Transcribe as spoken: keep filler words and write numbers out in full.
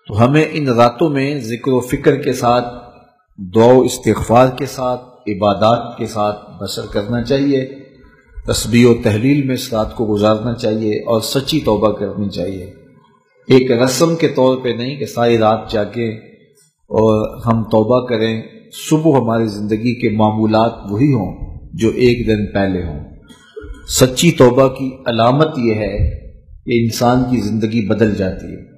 तो हमें इन रातों में जिक्र व फिक्र के साथ, दुआ व इस्तिग़फ़ार के साथ, इबादत के साथ बसर करना चाहिए। तस्बीह व तहलील में इस रात को गुजारना चाहिए और सच्ची तौबा करनी चाहिए। एक रस्म के तौर पे नहीं कि सारी रात जाके और हम तौबा करें, सुबह हमारी जिंदगी के मामूलात वही हों जो एक दिन पहले हों। सच्ची तौबा की अलामत यह है कि इंसान की जिंदगी बदल जाती है।